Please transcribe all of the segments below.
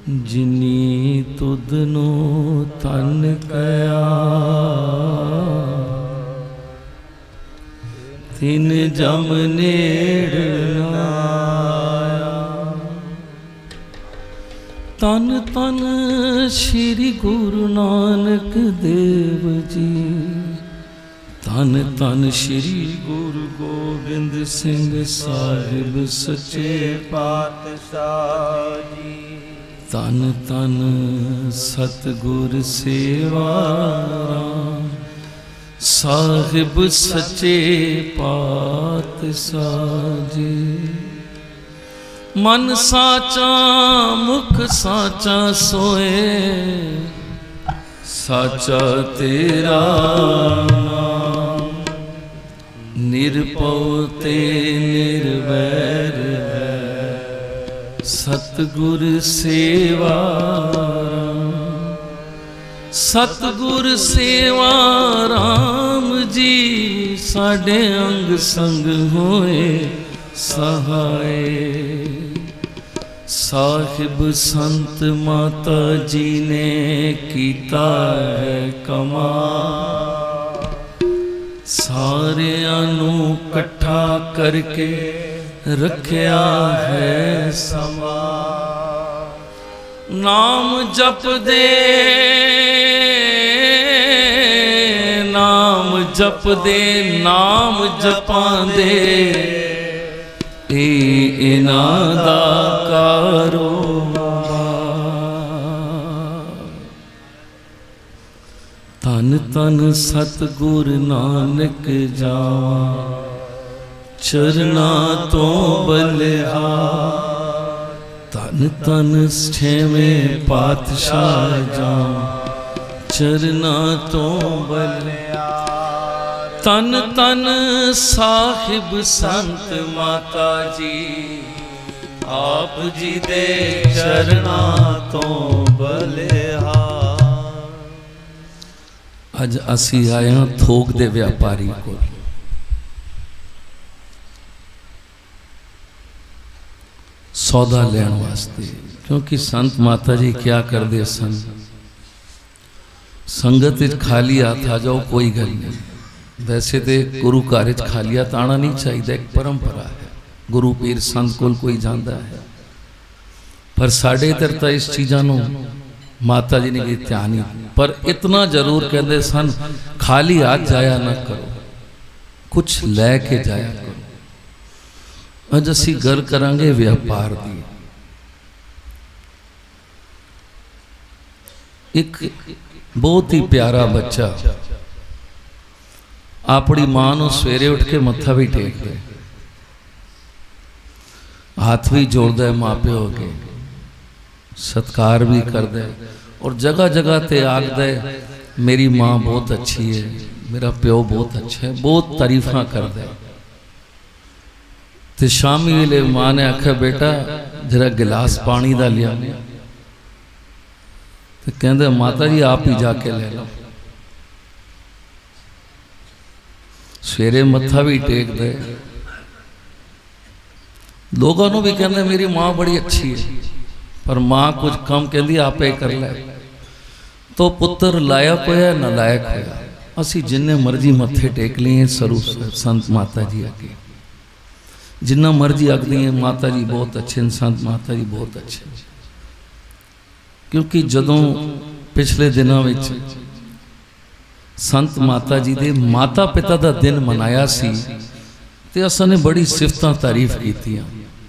जिनी तुदनो तन कया तिन जम नेड़ आया। तन तन श्री गुरु नानक देव जी, तन तन श्री गुरु गोबिंद सिंह साहिब सच्चे पातशाह जी। तन तन सतगुर सेवा राम साहिब सच्चे पातशाह जी। मन साचा मुख साचा सोए, साचा तेरा नाम। निरपौ ते निर्वैर है, सतगुर सेवा राम। सतगुर सेवा राम जी, साडे अंग संग होए सहाय। साहिब संत माता जी ने कीता है कमाल, सारियां नू कट्ठा करके रखया है समा। नाम जप दे, नाम जप दे, नाम जपां दे, इन्हां दा कारोबार। तन तन सतगुर नानक जावा, चरना तो बलिहार। तन तन छेवें पातशाह जावा, चरना तो बलिहार। तन तन साहिब संत माता जी, आप जी दे चरना तो बलिहार। अज असी आया थोक दे व्यापारी को, सौदा लेने वास्ते। क्योंकि संत माता जी क्या करते सन, संगत खाली हाथ आ जाओ कोई गल नहीं। वैसे तो गुरु घर खाली हाथ आना नहीं चाहिए, एक परंपरा है। गुरु पीर संत कोल कोई जाता है, पर साढ़े इधर तो इस चीज़ों को माता जी ने भी ध्यान ही। पर इतना जरूर कहते सन, खाली हाथ जाया ना करो, कुछ लैके जाया करो। अज असी गल करांगे व्यापार दी। एक बहुत ही प्यारा बच्चा अपनी मां नूं सवेरे उठ के मत्था भी टेक दे, हाथ भी जोड़ता है, माँ प्यो के सत्कार भी करता है, और जगह जगह ते आखदा है मेरी माँ बहुत अच्छी है, मेरा प्यो बहुत अच्छा है, बहुत तारीफा करता है। तो शामी वेले मां ने आख्या बेटा जरा गिलास पानी का लिया। तो कहते माता जी आप ही जाके ले लो। सवेरे मत्था भी टेक दे, लोगों को भी कहते मेरी माँ बड़ी अच्छी है, पर माँ कुछ कम कहती आपे कर ले। तो पुत्र लायक होया ना लायक होया, असी जिन्ने मर्जी मत्थे टेक लिए स्वरूप संत माता जी अगे, जिन्ना मर्जी आखदी है माता जी बहुत अच्छे, संत माता जी बहुत अच्छे। क्योंकि जदों पिछले दिनों में संत माता जी दे माता पिता का दिन मनाया सी, ते असां ने बड़ी सिफतां तारीफ कीतियां।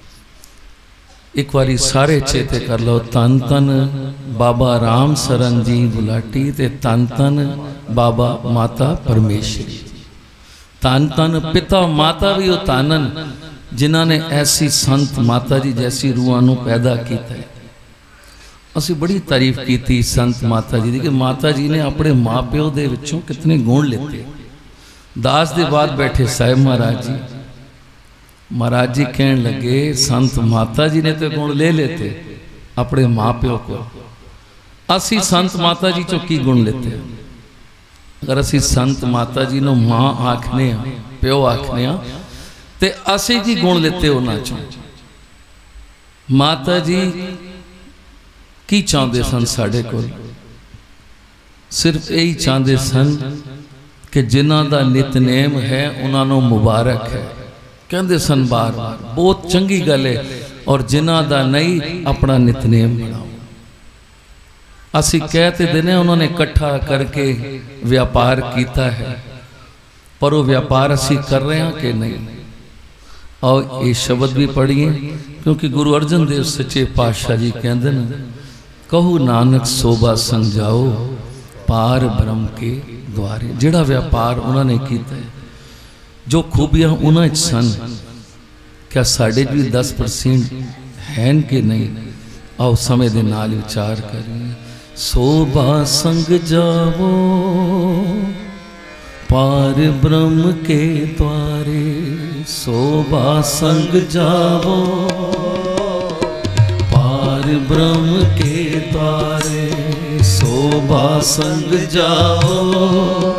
एक बारी सारे चेते कर लो, तन तन बाबा राम सरन जी गुलाटी, ते तन तन बाबा माता परमेश्वरी। तन तन पिता माता भी वो तानन जिन्हों ने ऐसी संत माता जी जैसी रूहां नूं पैदा किया है। असी बड़ी तारीफ की संत माता जी की, कि माता जी ने अपने माँ प्यो दे विचों कितने गुण लेते। दास दे बाद बैठे साहिब महाराज जी, महाराज जी कहन लगे संत माता जी ने तो गुण ले लेते अपने माँ प्यो को, असी संत माता जी चो की गुण लेते हैं। अगर असी संत माता जी नो माँ आखने प्यो आखने ते असी की गुण लेते उन्हां चों। माता जी की चाहते सन साढ़े को? सिर्फ यही चाहते सन कि जिन्हां दा नितनेम है उन्होंने मुबारक है, कहते सन बार बार, बहुत चंगी गल है। और जिन्हां दा नहीं अपना नितनेम बनाओ। असी कहते देने उन्होंने इकट्ठा करके व्यापार किया है, पर वो व्यापार असी कर रहे हैं कि नहीं? और ये शब्द भी पढ़िए, क्योंकि गुरु अर्जन देव सच्चे पातशाह जी कहते हैं, कहू नानक शोभा संग जाओ पार ब्रह्म के द्वारे। जिहड़ा व्यापार उन्होंने किया है, जो खूबियां उन्हें सन, क्या साढ़े भी 10% हैं कि नहीं? आओ समय के नाल विचार करिए। शोभा संग जाओ पार ब्रह्म के द्वारे, शोभा संग जाओ पार ब्रह्म के द्वारे, शोभा संग जाओ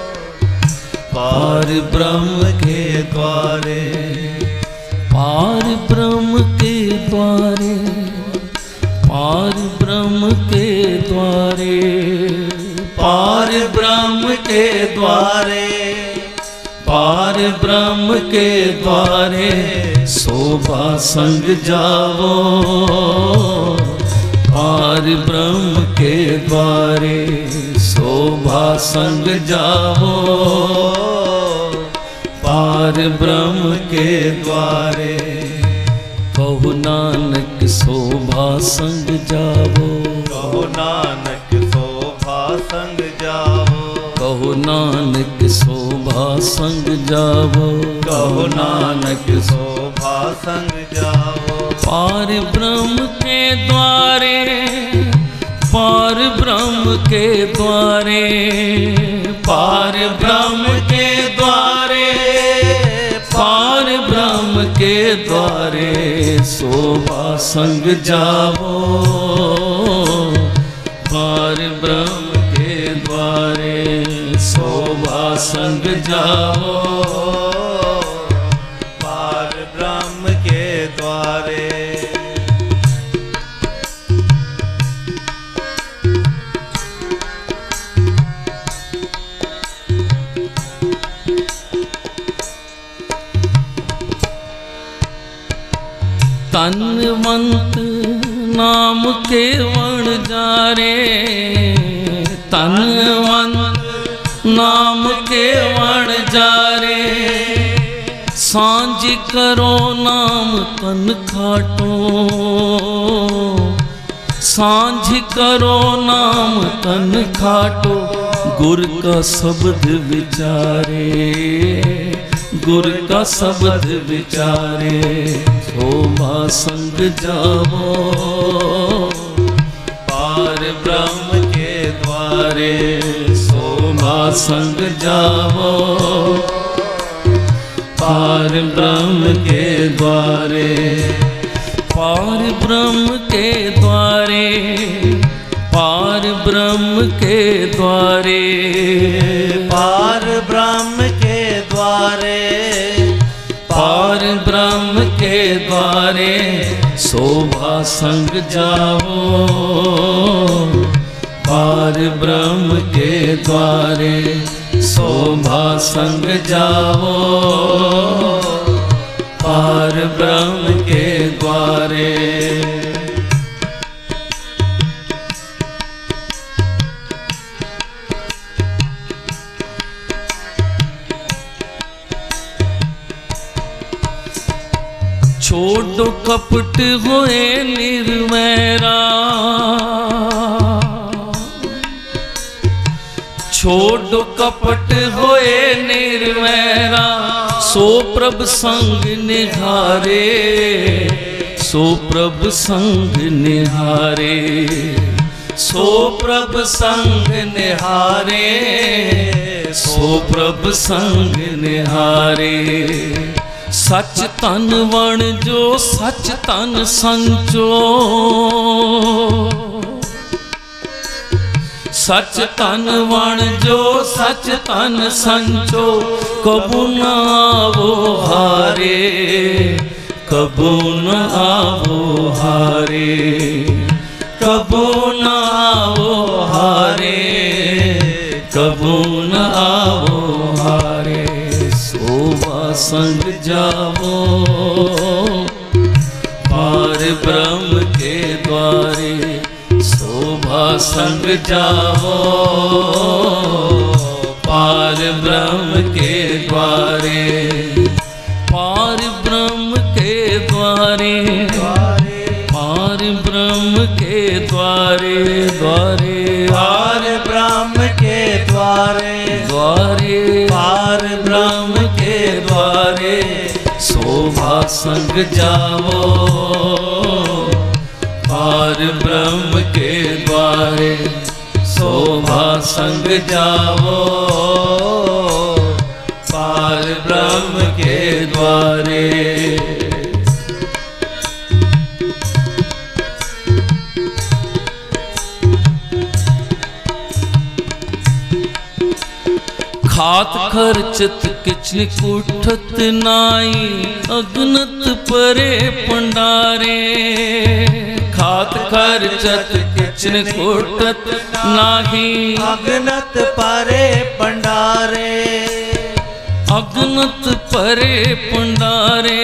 पार ब्रह्म के द्वारे, पार ब्रह्म के द्वारे, पार ब्रह्म के द्वारे, पार ब्रह्म के द्वारे, पार ब्रह्म के द्वारे, शोभा संग जाओ पार ब्रह्म के द्वारे, शोभा संग जाओ पार ब्रह्म के द्वारे। कहु नानक शोभा संग जाओ, कहु नानक शोभा संग जाओ, कहु नानक शोभा संग जाओ, कहु नानक शोभा संग जाओ। पार ब्रह्म के द्वारे, पार ब्रह्म के द्वारे, पार ब्रह्म के द्वारे, पार ब्रह्म के द्वारे, शोभा संग जाओ पार ब्रह्म के द्वारे, शोभा संग जाओ पार ब्रह्म के द्वारे। तनवंत नाम के वण जारे, तनवंत नाम के वण जारे, सांझ करो नाम तन खाटो, सांझ करो नाम तन खाटो, गुर का शब्द विचारे, गुर का शब्द विचारे, शोभा संग जाओ पार ब्रह्म के द्वारे, शोभा संग जाओ पार ब्रह्म के द्वारे, पार ब्रह्म के द्वारे, पार ब्रह्म के द्वारे, पार ब्रह्म के द्वारे, पार ब्रह्म के द्वारे, शोभा संग जाओ पार ब्रह्म के द्वारे, शोभा संग जाओ पार ब्रह्म के द्वारे। छोड़ो कपट होए निर्वैरा, छोड़ो कपट होए निर्वैरा, सो प्रभ संग निहारे, सो प्रभ संग निहारे, सो प्रभ संग निहारे, सो प्रभ संग निहारे। सच तन वण जो सच तन संचो, सच तन वण जो सच तन संचो, कबू न आवो हारे, कबू न आवो हारे, कबू संग जावो पार ब्रह्म के द्वारे शोभा संग जावो पार ब्रह्म के द्वारे पार ब्रह्म के द्वारे पार ब्रह्म के द्वारे द्वारे पार ब्रह्म के द्वारे द्वारे पार ब्रह्म के द्वारे शोभा संग जावो पार ब्रह्म के द्वारे शोभा संग जावो पार ब्रह्म के द्वारे खात खर्चत किचन कुठत नाई अगनत परे पंडारे खात खर्चत किचन कुठत नाही अगनत परे पंडारे अगनत परे पंडारे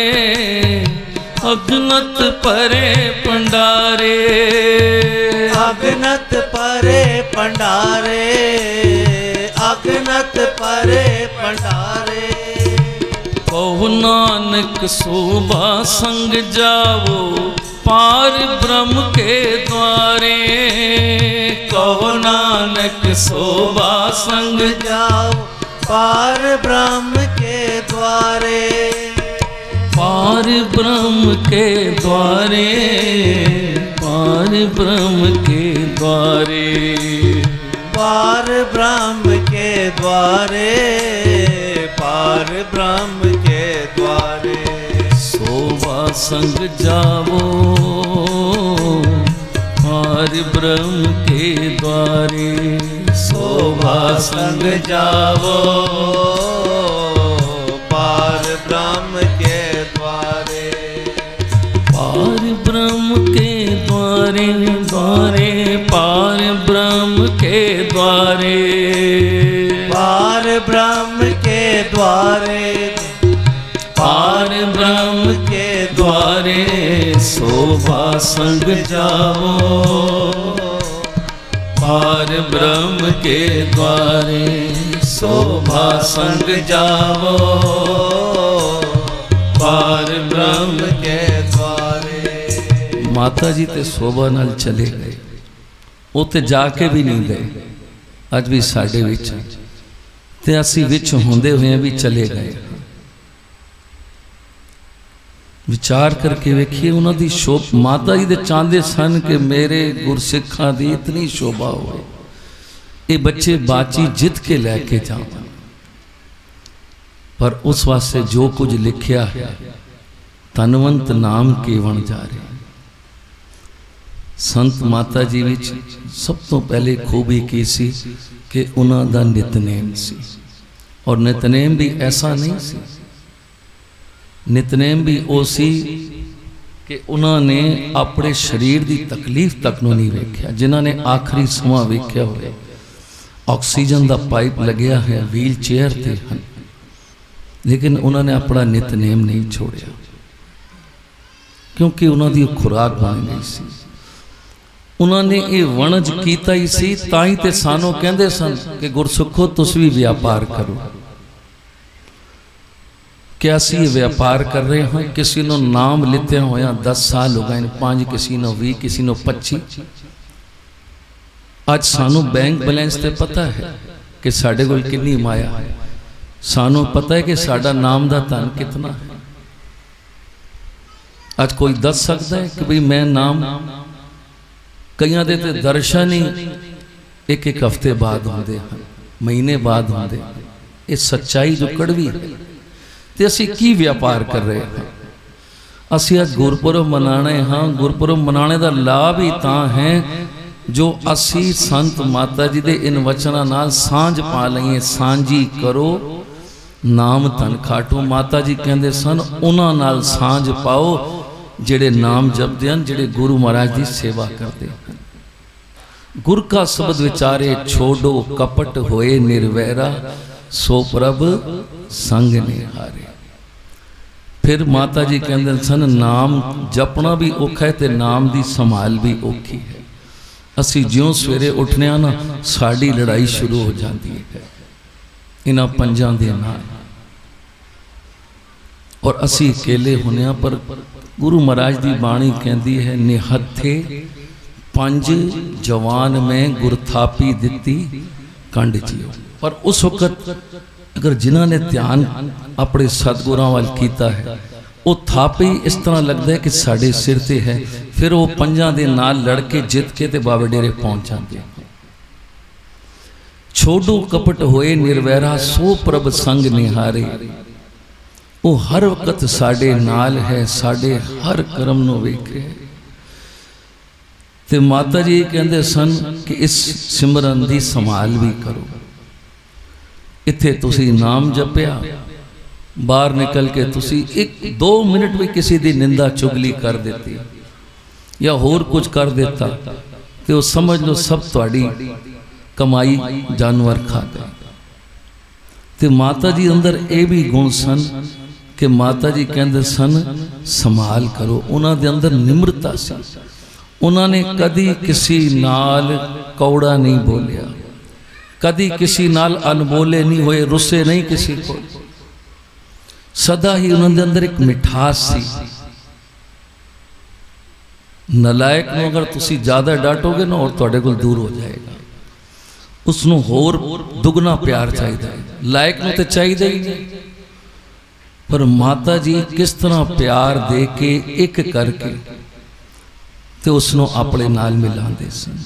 अगनत परे पंडारे अगनत परे पंडारे अगनत परे पंडारे कहो नानक शोभा संग जावो पार ब्रह्म के द्वारे कहो नानक शोभा संग जाओ पार ब्रह्म के द्वारे पार ब्रह्म के द्वारे पार ब्रह्म के द्वारे पार ब्रह्म के द्वारे पार ब्रह्म के द्वारे शोभा संग जावो पार ब्रह्म के द्वारे शोभा संग जावो पार ब्रह्म के द्वारे पार ब्रह्म के द्वारे द्वारे पार ब्रह्म के द्वारे पार ब्रह्म के द्वारे पार ब्रह्म के द्वारे शोभा संग जावो पार ब्रह्म के द्वारे शोभा संग जावो पार ब्रह्म के द्वारे माता जी ते शोभा नाल चले गए उत्ते जाके भी नहीं गए अज भी साडे विच ते असी विच होंदे हुए भी चले गए विचार करके वेखिए उन्होंने शोभ माता जी दे चाहते सन कि मेरे गुरसिखां दी इतनी शोभा हो ये बच्चे बाची जित के लैके जावन पर उस वास्ते जो कुछ लिखिया है तनवंत नाम केवण जा रहे संत माता जी विच सब तो पहले खूबी की सी कि उन्हों का नितनेम सी और नितनेम भी ऐसा नहीं सी नितनेम भी वो सी कि उन्होंने अपने शरीर की तकलीफ तक नहीं वेख्या जिन्होंने आखिरी समा वेख्या हुआ ऑक्सीजन का पाइप लग्या है व्हील चेयर ते हैं लेकिन उन्होंने अपना नितनेम नहीं छोड़िया क्योंकि उन्होंने खुराक बन गई सी उन्होंने ये वणज कीता ही सी ताई ते सानों कहते सन कि गुरसुखो तुस भी व्यापार करो क्या असी ये व्यापार कर रहे हैं किसी ने नाम लेते होया 10 साल हो गए 5 किसी ने 20 किसी ने 25 आज सानू बैंक बैलेंस ते पता है कि साढ़े कोल कितनी माया सानू पता है कि साडा नाम दा धन कितना है आज कोई दस सकता है कि भाई मैं नाम कईयां दे ते दर्शन ही एक एक हफ्ते बाद होंदे हैं महीने बाद होंदे ये सच्चाई जो कड़वी है ते असी की व्यापार कर रहे हैं असी आज गुरपुरब मनाने हाँ गुरपुरब मनाने का लाभ ही तां है जो असी संत माता जी दे इन वचना नाल सांझ पा लईए सांझी करो नाम धन खाटो माता जी कहते सन उन्हां नाल सांझ पाओ जेड़े नाम जपते हैं जेड़े गुरु महाराज की सेवा करते हैं गुर का शब्द विचारे छोड़ो कपट होए निर्वैरा सो प्रभ संग निहारे फिर माता जी कहते सन नाम जपना भी औखा है ते नाम की संभाल भी औखी है। असी ज्यों सवेरे उठने ना साड़ी लड़ाई शुरू हो जाती है इन्हां पंजां दे नाल, और असी अकेले होने पर गुरु महाराज की बाणी कहती है निहत्थे पंज जवान में गुरथापी दिती कंड जियो। पर उस वक्त अगर जिन्हों ने ध्यान अपने सतगुरां वाल कीता है वो थापी इस तरह लगता है कि साढ़े सिर ते है, फिर वो पंजां दे नाल लड़के जित के ते बाबे डेरे पहुंच जाते। छोड़ो कपट होए निर्वैरा सो प्रभ संग निहारे, वो हर वक्त साढ़े नाल है, साढ़े हर कर्म नूं वेखे। ते माता जी कहते सन कि इस सिमरन की संभाल भी करो। इत्थे तुसी नाम जपया, बाहर निकल के तुसी 1-2 मिनट भी किसी की निंदा चुगली कर देती या होर कुछ कर देता तो वो समझ लो सब तुहाड़ी कमाई जानवर खा गए। तो माता जी अंदर ये भी गुण सन कि माता जी कहते सन संभाल करो। उन्होंने दे अंदर निम्रता सी, उन्होंने कदी किसी नाल कौड़ा नहीं बोलिया, कदी किसी नाल अनबोले नहीं हुए, रुस्से नहीं किसी को। सदा ही उन्होंने अंदर एक मिठास सी। नलायक में अगर तुसी ज्यादा डांटोगे ना और तुहाडे कोल दूर हो जाएगा, उसनों होर दुगना प्यार चाहिए। लायक में तो चाहिए ही नहीं, पर माता जी किस तरह प्यार दे के एक करके तो उसनों अपने नाल मिलाते सन।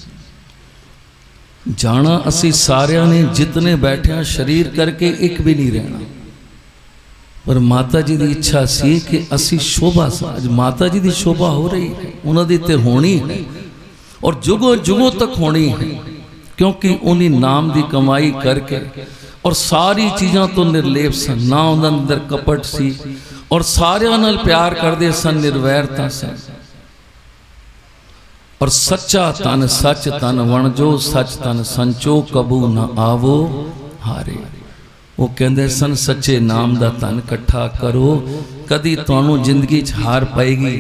जाना असी सारिया ने जितने बैठे शरीर करके एक भी नहीं रहना, पर माता जी की इच्छा सी कि असी शोभा साज, माता जी की शोभा हो रही है, उन्होंने ते होनी है और जुगों जुगों तक होनी है, क्योंकि उन्हीं नाम की कमाई करके और सारी चीज़ों तो निर्लेप सन, ना उन्होंने अंदर कपट सी और सारिया नाल प्यार करते सन, निर्वैरता सन। और सच्चा तन सच तन वणजो, सच तन संचो कबू न आवो हारे। वो कहते सन सच्चे नाम दा तन कट्ठा करो, कदी तुहानू जिंदगी च हार पाएगी।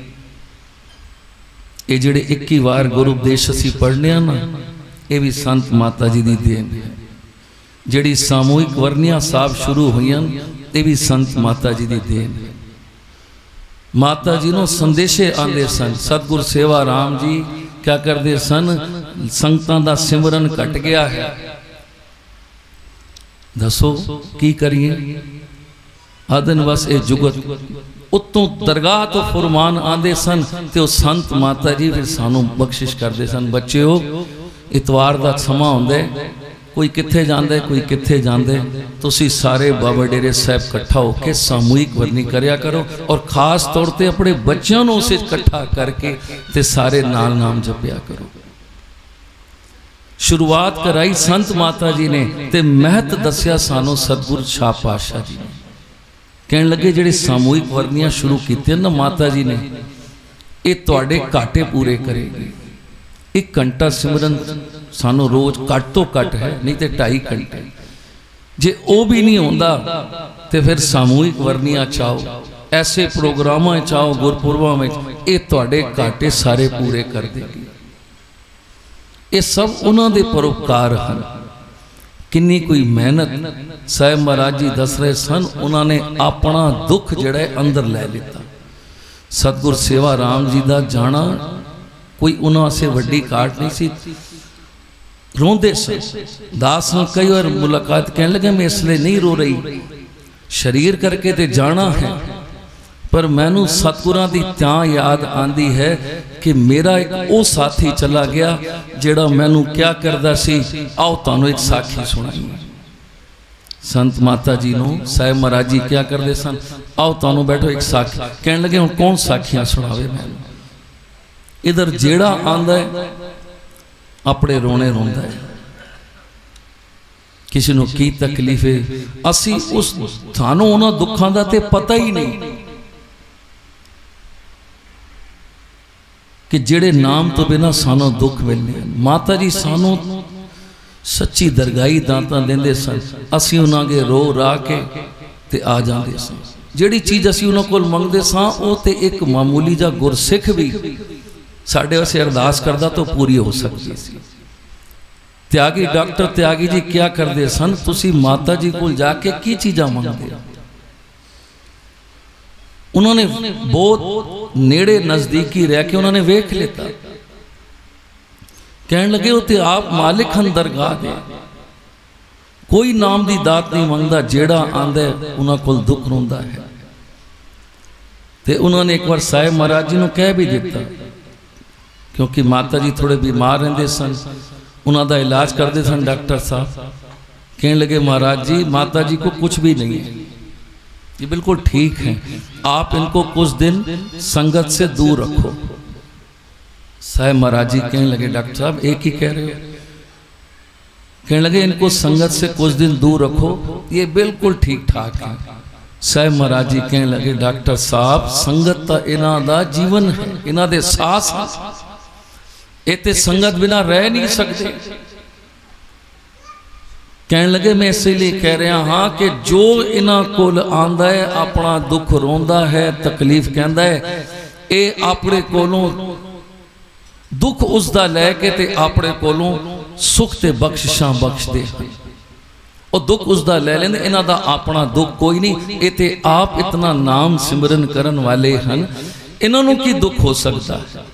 ये जिहड़े 21 वार गुरु उपदेश असी पढ़ने ना, ये भी संत माता जी की देन है। जिहड़ी सामूहिक वरनियां साहब शुरू हुई ये भी संत माता जी की देन है। माता जी नो संदेशे आते सन। सतगुरु सेवा राम जी क्या करते सन, संगतां दा सिमरन घट गया है, दसो की करिए। आदन बस ये जुगत उत्तों दरगाह तो फरमान आते सन, तो संत माता जी फिर सानू बख्शिश करते सन। बच्चों इतवार का समा होंदा है, कोई कित्थे जांदा है, कोई कित्थे जांदे, तुसी सारे बाबा डेरे साहब इकट्ठा होकर सामूहिक वरनी करया करो और खास तौर पर अपने बच्चों को उसे इकट्ठा करके ते सारे नाल नाम जपया करो। शुरुआत कराई संत माता जी ने ते महत दसिया सानू सतगुरु शाह पातशाह जी ने। कहने लगे जिहड़े सामूहिक वरनियां शुरू कीतियां ना माता जी ने, ये तुहाडे घाटे पूरे करेगी। 1 घंटा सिमरन सानू रोज घट तो घट है, नहीं तो 2.5 घंटे। जे वो भी नहीं होंदा तो फिर सामूहिक वरनियां चाहो, ऐसे प्रोग्रामां चाहो गुरपुरबां में, ये तुहाडे घाटे सारे पूरे कर देगी। ये सब उन्होंने दे परोपकार हैं। किन्नी कोई मेहनत साहिब महाराज जी दस रहे सन, उन्होंने अपना दुख जिहड़ा अंदर लै लिता। सतगुर सेवा राम जी का जाना कोई उन्होंने से वड्डी काट नहीं सी। रोंदे सन। दास ने कई बार मुलाकात कहने लगे मैं इसलिए नहीं रो रही, शरीर करके ते जाना है, पर मैनू सतगुरां दी तां याद आंदी है कि मेरा एक वो साथी चला गया जिहड़ा मैनू क्या करदा सी। आओ तुहानू एक साखी सुनाई। संत माता जी नू साहिब महाराज जी क्या करते सन, आओ तुहानू बैठो एक साखी। कहने लगे हुण कौन साखियां सुनावे मैनू। इधर जेड़ा आंदा है अपने रोने रोंदा है, किसी नू की तकलीफ है, असी उस सानू उन्हां दुखां दा ते पता ही नहीं कि जेड़े नाम तो बिना सानू दुख मिलने। माता जी सानू सच्ची दरगाही दातां देंदे सन, असी उन्हां अगे रो रा के ते आ जांदे सन। जिहड़ी चीज़ असीं उन्हां कोल मंगदे सां वो तो एक मामूली जा गुरसिख भी साडे वास्ते अरदास करदा तो पूरी हो सकती सी। त्यागी डॉक्टर त्यागी जी क्या करते सन, तुसी माता जी कोल जाके की चीज़ां मंगदे हो? उन्होंने बहुत नेड़े नज़दीकी रह के उन्होंने वेख लेता, कहन लगे उते आप मालिक हन दरगाह दे, कोई नाम दी दात नहीं मंगदा, जेड़ा आंदा उन्हां कोल दुख रोंदा है। ते उन्होंने एक बार साहिब महाराज जी नूं कह भी दिता, क्योंकि माता जी थोड़े बीमार रहंदे सन, उन्हां दा इलाज करते सन डॉक्टर साहब। कहने लगे महाराज जी माता जी को कुछ भी नहीं है, ये बिल्कुल ठीक है, आप इनको कुछ दिन संगत से दूर रखो। साहिब महाराज जी कहने लगे डॉक्टर साहब एक ही कह रहे हो? कहने लगे इनको संगत से कुछ दिन दूर रखो, ये बिल्कुल ठीक ठाक है। साहिब महाराज जी कहने लगे डॉक्टर साहब संगत तो इन्हां दा जीवन है, इन्हां दे सास ये ते संगत बिना रह नहीं सकते। कहने लगे मैं इसलिए कह रहा हाँ कि जो इन्हां कोल आंदा है अपना दुख रोंदा है, तकलीफ कहता है, ये अपने कोलों दुख उसका लैके ते अपने कोलों सुख ते बख्शिशां बख्शदे हैं, और दुख उसका ले लेंदे, इन्हां दा अपना दुख कोई नहीं। ये ते आप इतना नाम सिमरन करन वाले हैं, इन्हां नूं की दुख हो सकता है?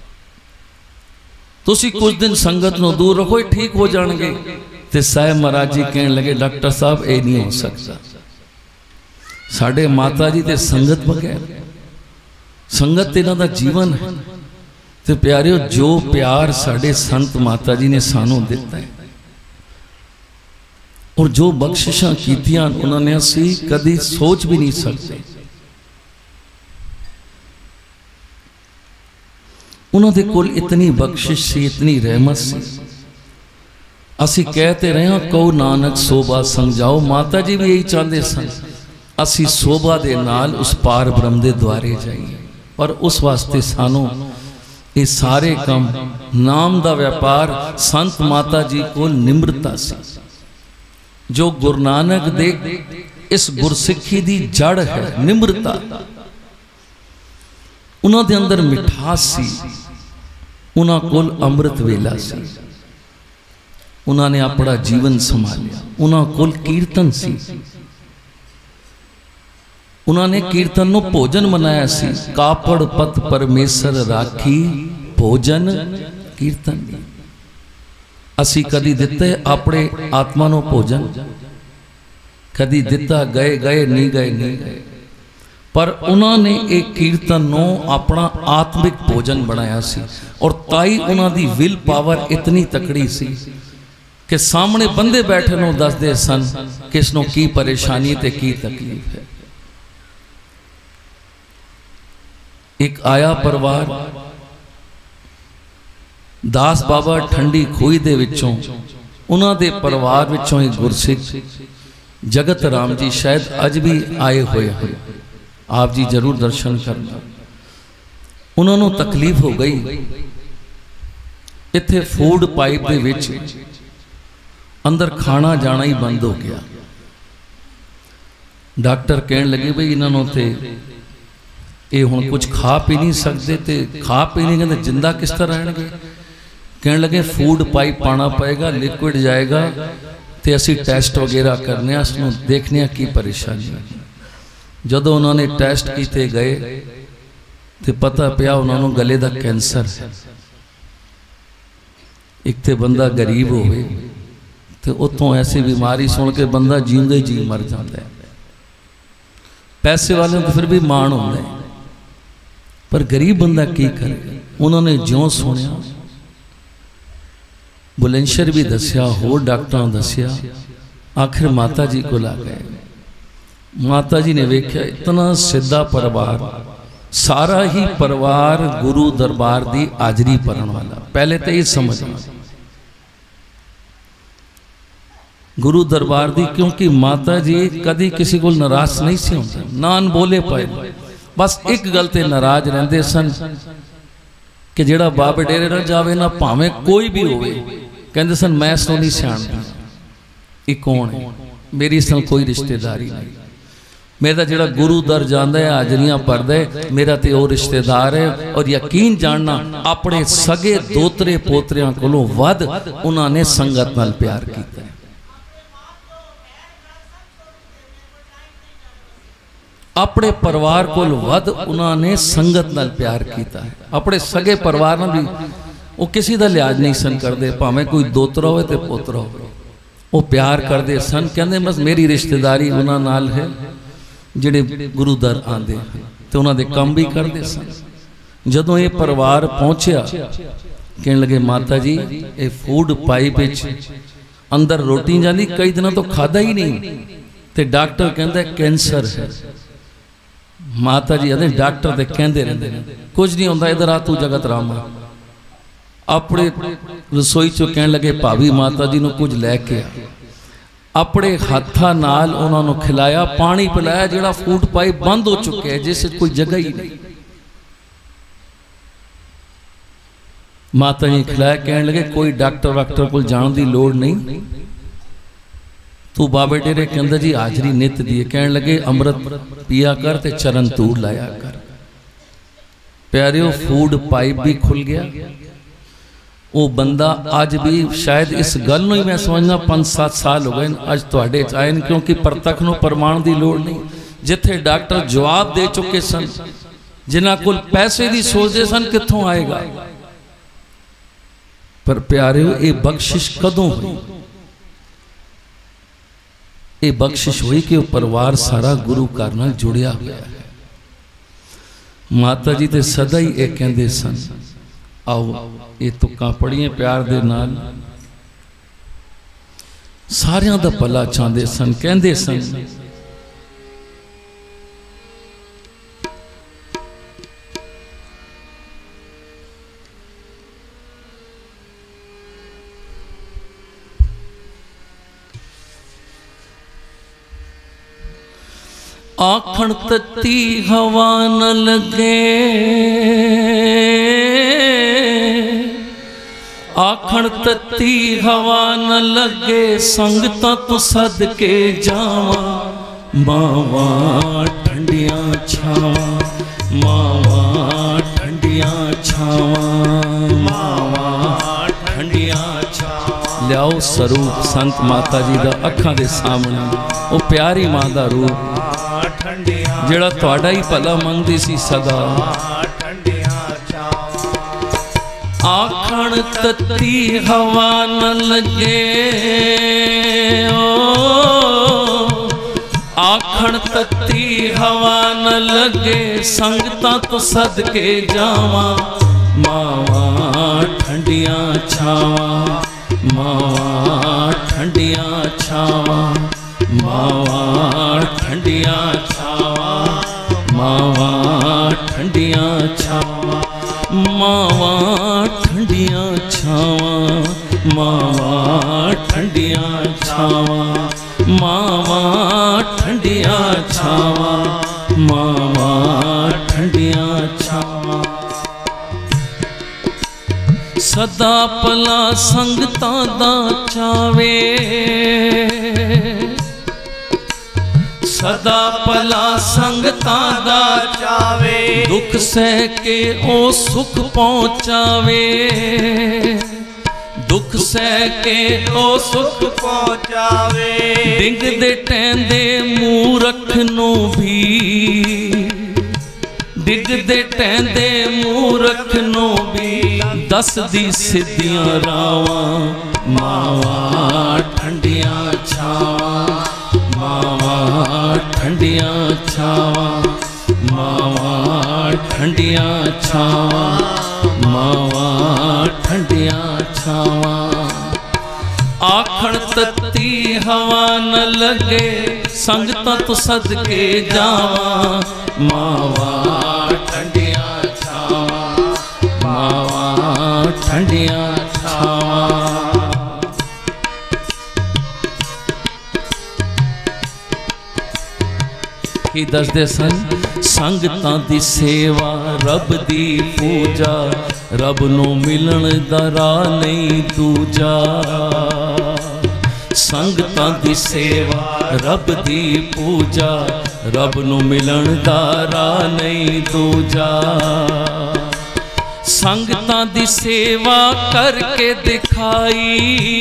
तुसी कुछ दिन संगत नूं दूर रखो, ठीक हो जाएंगे। ते साहिब महाराज जी कहने लगे डॉक्टर साहब ये नहीं हो सकता, साढ़े माता जी ते संगत बगैर, संगत इन्हां दा जीवन है। ते प्यारिओ जो प्यार साढ़े संत माता जी ने सानू दिता है और जो बख्शिशां कीतियां उन्होंने असी कदी सोच भी नहीं सकते। उन्होंने कोल इतनी बख्शिश सी, इतनी रहमत सी। असी कहते रहे हाँ कहो नानक सोभा समझाओ, माता जी भी यही चाहते सन, असी सोभा दे नाल उस पार ब्रह्म दे द्वारे जाइए। पर उस वास्ते सानू ये सारे काम नाम दा व्यापार, संत माता जी को निम्रता सी, जो गुरु नानक दे इस गुरसिक्खी दी जड़ है निम्रता। उन्हां दे अंदर मिठास सी, उन्हां कोल अमृत वेला सी, उन्होंने अपना जीवन संभालिया। उन्हां कोल कीर्तन सी, उन्होंने कीर्तन नो भोजन बनाया सी। कापड़ पत परमेसर राखी, भोजन कीर्तन। असी कदी दिते अपने आत्मा नो भोजन, कदी दिता गए गए नहीं गए नहीं गए, पर उन्होंने एक कीर्तन नो अपना आत्मिक भोजन बनाया सी। और ताई उन्हों दी विल पावर इतनी तकड़ी सी कि सामने बंदे बैठे नो दसदे सन कि इसनों की परेशानी ते की तकलीफ है। एक आया परिवार, दास बाबा ठंडी खूही दे विचों, उन्हां दे परिवार विचों एक गुरसिख जगत राम जी शायद अज भी आए हुए हैं, आप जी जरूर दर्शन करना। उन्होंने तकलीफ हो गई, इत्थे फूड पाइप दे विच अंदर खाना जाना ही बंद हो गया। डॉक्टर कहने लगे भाई इन्होंने तो ये हुण कुछ खा पी नहीं सकते, तो खा पी नहीं कहते जिंदा किस तरह रहेंगे। कहने लगे फूड पाइप पाना पएगा, लिक्विड जाएगा, तो असी टेस्ट वगैरह करने उसनों देखने की परेशानी है। जदों उन्होंने टेस्ट किए गए तो पता पिया उन्होंने गले का कैंसर है। एक तो बंदा गरीब होवे तो उतों ऐसी बीमारी सुन के बंदा जींदे जी मर जाता है। पैसे वाले तो फिर भी मान होंगे, पर गरीब बंदा की करे। उन्होंने ज्यों सुनिया, बुलंदशहर भी दसिया, होर डॉक्टर दसिया, आखिर माता जी को ला गए। माता जी ने वेख्या इतना सीधा परिवार, सारा ही परिवार गुरु दरबार की हाजरी भरन वाला। पहले तो ये समझना गुरु दरबार दी, क्योंकि माता जी कदी किसी को नाराज नहीं सी होंदे, ना बोले पाए, बस एक गल ते नाराज रहंदे सन कि जेड़ा बाबे डेरे ना जावे ना भावें कोई भी होवे, कहंदे सन मैं इसनों नहीं सियाणदा, ये कौन है, मेरी इस नाल कोई रिश्तेदारी नहीं। मेरा जिहड़ा गुरु दर जांदा है हाजरियां भरदा है मेरा तो वो रिश्तेदार है। और यकीन जानना अपने सगे दोतरे पोतरियां कोलों वध उन्होंने संगत नाल प्यार कीता है। अपने परिवार को वध उन्होंने संगत नाल प्यार कीता है। अपने सगे परिवार नाल भी वो किसी का लिहाज नहीं सन करते, भावें कोई दोतरा हो तो पोतरा हो, वो प्यार करते सन। कहते बस मेरी रिश्तेदारी उन्होंने नाल है जिहड़े गुरु दर आते तो उन्होंने काम भी करते सन। जदों ये परिवार पहुंचया कहने लगे माता जी ये फूड पाइप अंदर रोटी जाती कई दिनों तो खादा ही नहीं, तो डॉक्टर कहता कैंसर है। माता जी आते डॉक्टर तो कहते रहते कुछ नहीं होता, इधर आ तू जगत रामा। अपने रसोई चो कह लगे भाभी माता जी को कुछ लैके आ, अपने हाथा नाल उन्होंने खिलाया, पानी पिलाया, जिहड़ा फूड पाइप बंद हो चुके है जिस कोई जगह ही नहीं। माता जी खिलाया, कह लगे कोई डॉक्टर को जाने की लोड़ नहीं, तू बाबे डेरे के अंदर जी हाजरी नित दी। कह लगे अमृत पिया कर ते चरण तूर लाया कर। प्यारियों फूड पाइप भी खुल गया। वो बंदा अज भी शायद इस गल ही मैं समझना 5-7 साल हो गए अज तुहाडे च आए, क्योंकि परतख नूं प्रमाण की लोड़ नहीं। जिथे डॉक्टर जवाब दे चुके सन, जिन्हां कोल पैसे की सोचते सन कित्थों आएगा। पर प्यारिओ ये बख्शिश कदों हुई? ये बख्शिश हुई कि वह परिवार सारा गुरु घर नाल जुड़िया हुआ है। माता जी तो सदा ही ये कहते सन, आओ ये तुक्कां पढ़िए प्यार दे नाल। सारियां दा भला चाहते सन। कहते सन आखण तत्ती हवा न लगे, आखण तत्ती हवा न लगे, संगतां तो सदके जावा। मावा ठंडिया छावा, मावा ठंडिया छावा, मावा ठंडिया छावा। लियाओ स्वरूप संत माता जी दा अखां दे सामने, वो प्यारी मां दा रूप जिहड़ा तुहाडा ही भला मंगदी सी सदा। आखण तत्ती हवा न लगे, आखण तत्ती हवा न लगे, संगतां तो सदके जावा। मावा ठंडिया छावा, मावा ठंडिया छावा, मावा ठंडिया छावा, मावा ठंडिया छावा, मावा ठंडिया छावा, मावा ठंडिया छावा, मावा ठंडिया छावा, मावा ठंडिया छावा। सदा भला संगतां दा चावे, सदा भला संगतां दा चावे, दुख सह के ओ सुख पहुँचावे, दुख सह के ओ सुख पहुँचावे। डिंगदे टैंदे मूरख नूं भी, डिगदे टैंदे मूरख नूं भी, दसदी सिद्धियां रावां। मावा ठंडिया छावा, मावा ठंडिया छावा, मावा ठंडिया छावा, मावा ठंडिया छावा। आखण तत्ती हवा न लगे, संगतां तो सदके जावा। मावा ठंडिया छावा, मावा ठंडिया छावा। की दसदे सन संगतां दी सेवा, रब दी पूजा, रब नूं मिलन दा राह नहीं दूजा। संगतां दी सेवा, रब दी पूजा, रब नू मिलन दा राह नहीं दूजा। संगतां दी सेवा करके दिखाई,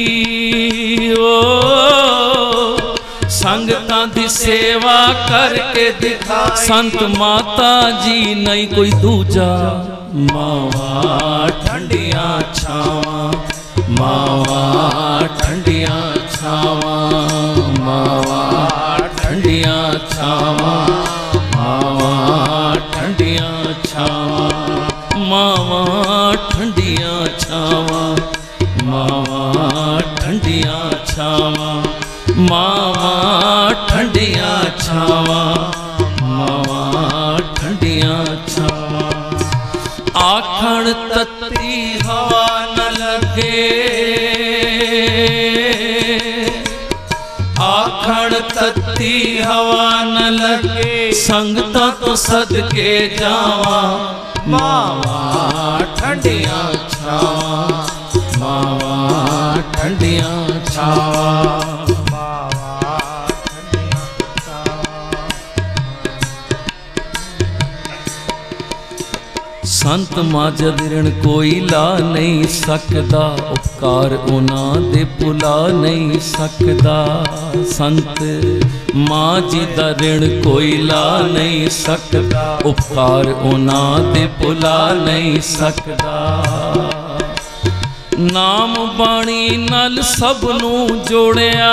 ओ संगतां दी सेवा करके दिखाई, संत माता जी नहीं कोई दूजा। मावा ठंडिया छावा, मावा ठंडिया छावा, मावा ठंडिया छावा, मावा ठंडिया छावा, मावा ठंडिया छावा, मावा ठंडिया छावा, मावा ठंडिया छावा, मावा ठंडिया छावा। आखण तत्ती हवा न लगे, आखण तत्ती हवा न लगे, संगतां तो सदके जावा। मावा ठंडिया छावा, मावा ठंडिया छावा, संत माजद ऋण कोई ला नहीं सकदा, उपकार उन्हां दे भुला नहीं सकदा। संत मां जी दा ऋण कोई ला नहीं सकदा, उपकार उन्हां दे भुला नहीं सकदा। नाम बाणी नाल सब नू जोड़िया,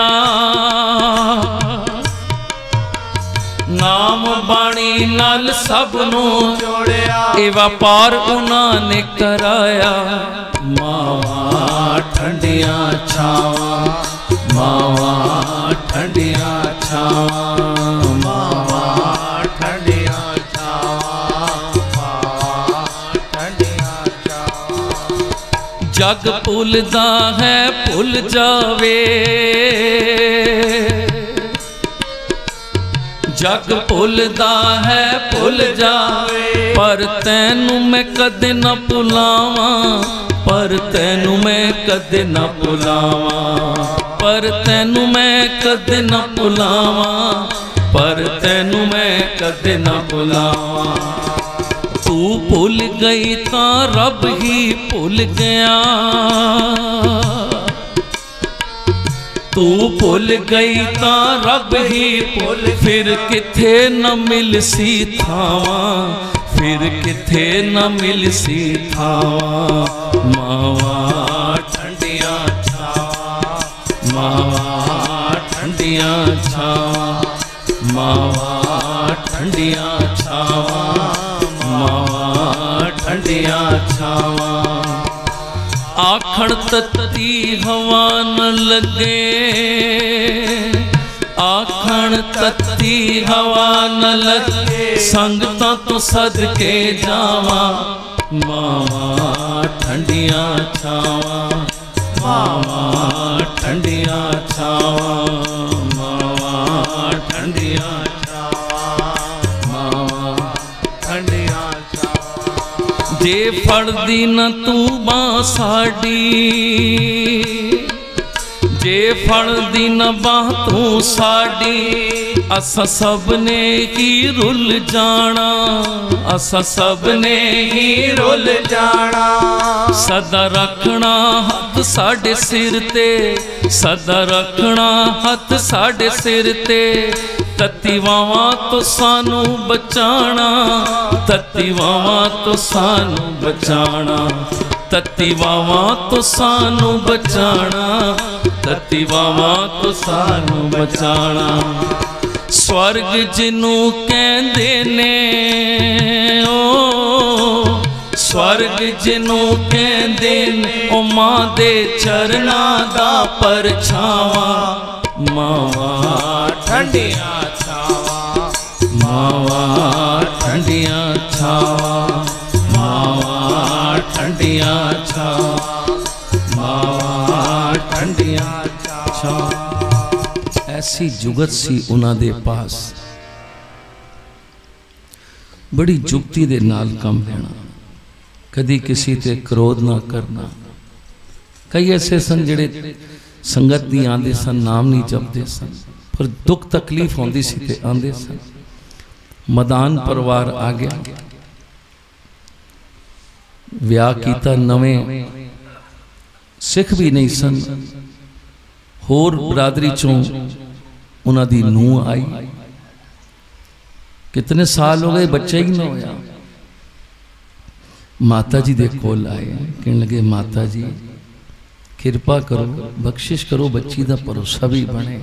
नाम बाणी नाल सब नू जोड़िया, ए व्यापार उन्होंने कराया। मावा ठंडिया छावा, मावा ठंडिया छावा, मावा ठंडिया छावा, मावा ठंडिया छावा। जग भुलदा है भुल जावे, जग भुलदा है भुल जावे, पर तैनू मैं कदे न भुलावा, पर तैनू मैं कदे न भुलावा, पर तैनू मैं कदे न भुलावा, पर तैनू मैं कदे न भुलावा। तू भुल गई तां रब ही भुल गया, तू भुल गई तां रब ही भुल, फिर किथे न मिलसी थावा, फिर किथे न मिलसी थावा। मावा ठंडिया छावा, मावा ठंडिया छावा, मावा ठंडिया छावा, मावा ठंडिया छावा। आखण तत्ती हवा न लगे, आखण तत्ती हवा न लगे, संगतां तो सदके जावा। मावा ठंडिया छावा, मावा ठंडिया छावा, मावा ठंडिया छावा, मावा ठंडिया छावा। जे फड़दी न तू बां साडी, जे फड़दी न बां तू साडी, असा सबने ही रुल जाना, असा सबने ही रुल जाना। सदा रखना हथ साडे सिर ते, सदा रखना हथ साडे सिर ते, तत्ती वावां तो सानू बचाना, तत्ती वावां तो सानू बचाना, तत्ती वावां तो सानू बचाना, तत्ती वावां तो सानू बचाना। स्वर्ग जिनू कहंदे ने, ओ स्वर्ग जिनू कहंदे ने, ओ मां दे चरना दा परछावा। मावा ठंडिया छावा, मावा ठंडिया छावा, मावा ठंडिया छावा, मावा ठंडिया छावा। ऐसी जुगत सी उन्हां दे पास, बड़ी जुगती दे नाल काम लेना, कदी किसी ते क्रोध ना करना। कई ऐसे सन जिहड़े संगत दी आंदे सन, नाम नहीं जपते सन, पर दुख तकलीफ होंदी सी ते आंदे सन। मदान परिवार आ गया, विआह कीता, नवें सिख भी नहीं सन, होर बरादरी चों उन्हां दी नूंह आई। कितने साल हो गए, बच्चा ही ना होया। माता जी दे कोल आए, कहने लगे माता जी कृपा करो, बख्शिश करो, बच्ची दा भरोसा भी बने।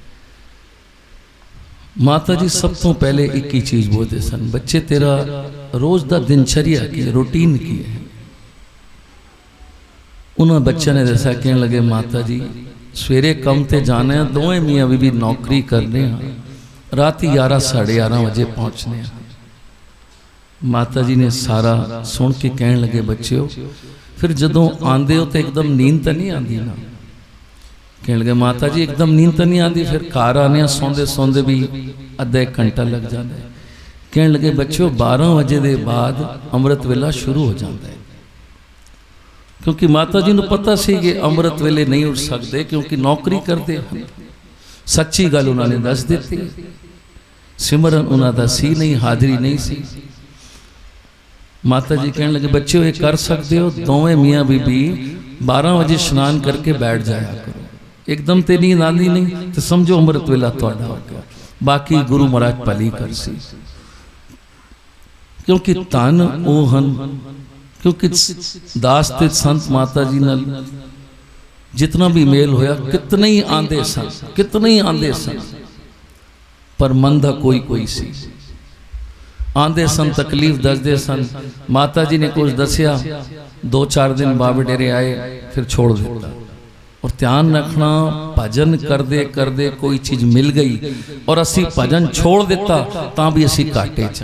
माता जी सब तो पहले एक ही चीज बोलते सन, बच्चे तेरा रोज दा दिनचर्या की रूटीन की है। उन्होंने बच्चे ने दसा, कहने लगे माता जी सवेरे कम ते जाने, दोवें मियाँ बीबी नौकरी करने, राती 11 साढ़े 11 बजे पहुँचने। माता जी ने सारा सुन के कहने लगे बच्चों फिर जदों आंदे हो तो एकदम नींद तो नहीं आती ना? कहने लगे माता जी एकदम नींद तो नहीं आती, फिर घर आने सौंदे सौंदे भी अद्धा एक घंटा लग जाता है। कहने लगे बच्चों 12 बजे के बाद अमृत वेला शुरू हो जाता है, क्योंकि माता जी को पता सी कि अमृत वेले नहीं उठ सकते क्योंकि नौकरी करते हैं। सच्ची गल उन्होंने दस दी, सिमरन उन्होंने सी नहीं, हाजिरी नहीं सी। माता जी कहने लगे बच्चों ये कर सकते हो, दोवें मियाँ बीबी 12 बजे स्नान करके बैठ जाया करो, एकदम ते नींद आती नहीं तो समझो अमृत वेला तुहाडा हो गया, बाकी गुरु महाराज भली कर सी। क्योंकि धन वो हन, क्योंकि दास ते संत माता जी नाल जितना भी मेल होया, कितने ही आंदे सन, कितने ही आंदे सन, पर मन दा कोई कोई सी। आंदे सन, तकलीफ दसदे सन। माता जी ने कुछ दसिया, 2-4 दिन बाबे डेरे आए, फिर छोड़ दिता। और ध्यान रखना, भजन करदे करदे कोई चीज मिल गई और असी भजन छोड़ दिता तां भी असी घाटे च,